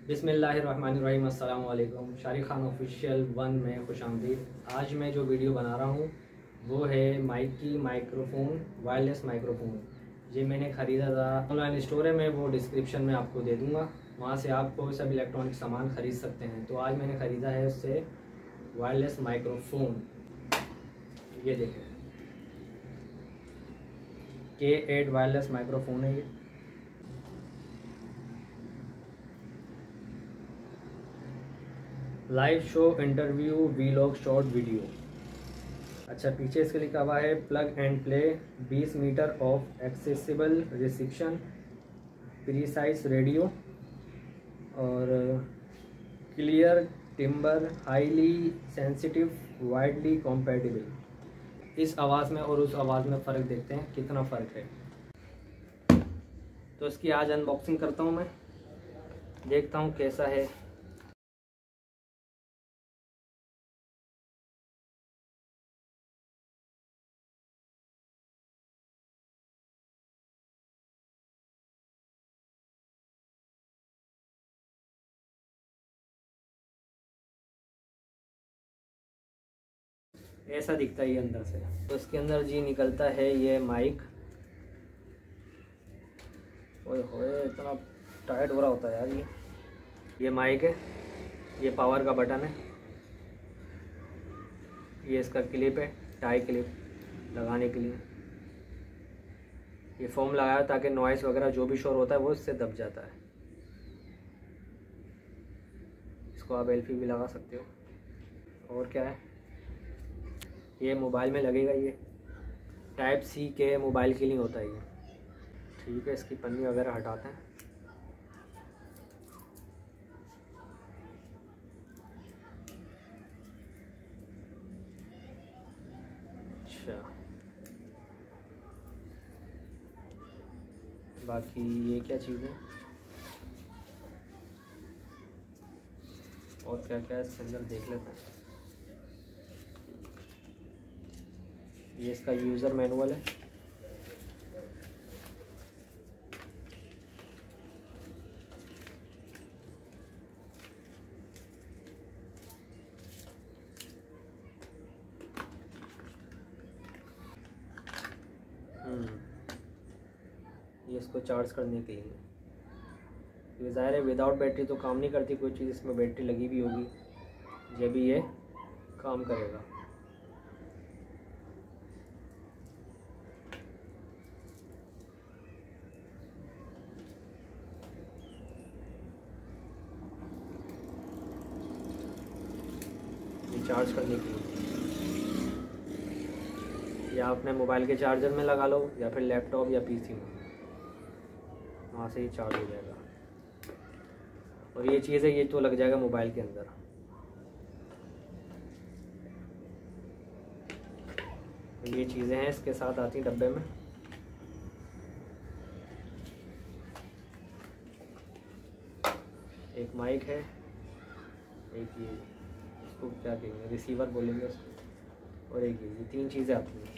बिस्मिल्लाहिर्रहमानिर्रहीम। अस्सलाम वालेकुम। शारिक खान ऑफिशियल 1 में खुशामदीद। आज मैं जो वीडियो बना रहा हूँ वो है माइक की माइक्रोफोन, वायरलेस माइक्रोफोन। ये मैंने ख़रीदा था ऑनलाइन स्टोर है, मैं वो डिस्क्रिप्शन में आपको दे दूँगा, वहाँ से आप कोई सा भी इलेक्ट्रॉनिक सामान ख़रीद सकते हैं। तो आज मैंने ख़रीदा है उससे वायरलेस माइक्रोफोन। ये देखें, K8 वायरलेस माइक्रोफोन है ये। Live show, interview, vlog, short video. अच्छा, पीछे इसके लिखा हुआ है plug and play, 20 metre of accessible reception, precise radio और clear timbre, highly sensitive, widely compatible. इस आवाज़ में और उस आवाज़ में फ़र्क देखते हैं कितना फ़र्क है। तो इसकी आज अनबॉक्सिंग करता हूँ मैं, देखता हूँ कैसा है। ऐसा दिखता है ये अंदर से। तो इसके अंदर जी निकलता है ये माइक। ओए होए, इतना टाइट हो रहा होता है यार ये माइक है, ये पावर का बटन है, ये इसका क्लिप है, टाई क्लिप लगाने के लिए। ये फोम लगाया ताकि नॉइस वगैरह जो भी शोर होता है वो इससे दब जाता है। इसको आप एल्फी भी लगा सकते हो। और क्या है, ये मोबाइल में लगेगा। ये टाइप सी के मोबाइल के लिए होता है ये। ठीक है, इसकी पन्नी वगैरह हटाते हैं। अच्छा, बाकी ये क्या चीज़ है और क्या क्या है इसके अंदर देख लेते हैं। ये इसका यूज़र मैनुअल है। ये इसको चार्ज करने के लिए, ये ज़ाहिर है विदाउट बैटरी तो काम नहीं करती कोई चीज़, इसमें बैटरी लगी भी होगी जब भी ये काम करेगा। ये चार्ज करने के लिए या अपने मोबाइल के चार्जर में लगा लो या फिर लैपटॉप या पीसी में, वहाँ से ही चार्ज हो जाएगा। और ये चीज़ है, ये तो लग जाएगा मोबाइल के अंदर। ये चीज़ें हैं इसके साथ आती हैं डब्बे में। एक माइक है, एक ये इसको क्या कहेंगे, रिसीवर बोलेंगे उसको, और एक ये 3 चीज़ें आती हैं।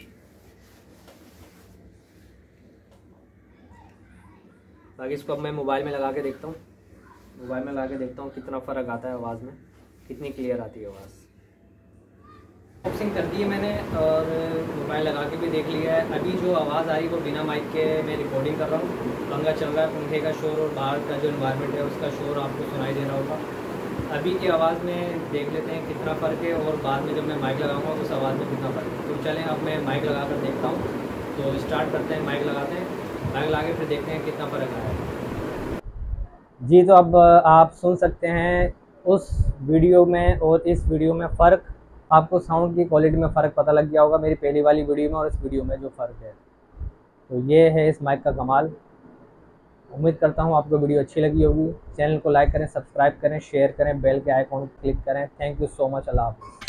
बाकी इसको अब मैं मोबाइल में लगा के देखता हूँ, मोबाइल में लगा के देखता हूँ कितना फ़र्क आता है आवाज़ में, कितनी क्लियर आती है आवाज़। बॉक्सिंग कर दी है मैंने और मोबाइल लगा के भी देख लिया है। अभी जो आवाज़ आ रही है वो बिना माइक के मैं रिकॉर्डिंग कर रहा हूँ। पंखा चल रहा है, पंखे का शोर और बाहर का जो इन्वायरमेंट है उसका शोर आपको सुनाई दे रहा होगा। अभी की आवाज़ में देख लेते हैं कितना फ़र्क है और बाद में जब मैं माइक लगाऊंगा उस आवाज़ में कितना फ़र्क है। तो चलें अब मैं माइक लगा कर देखता हूँ। तो स्टार्ट करते हैं, माइक लगाते हैं, माइक लगा के फिर देखते हैं कितना फ़र्क आया है। जी, तो अब आप सुन सकते हैं उस वीडियो में और इस वीडियो में फ़र्क। आपको साउंड की क्वालिटी में फ़र्क पता लग गया होगा मेरी पहली वाली वीडियो में और इस वीडियो में जो फ़र्क है। तो ये है इस माइक का कमाल। उम्मीद करता हूँ आपको वीडियो अच्छी लगी होगी। चैनल को लाइक करें, सब्सक्राइब करें, शेयर करें, बेल के आइकॉन क्लिक करें। Thank you so much. अल्लाह हाफ़िज़।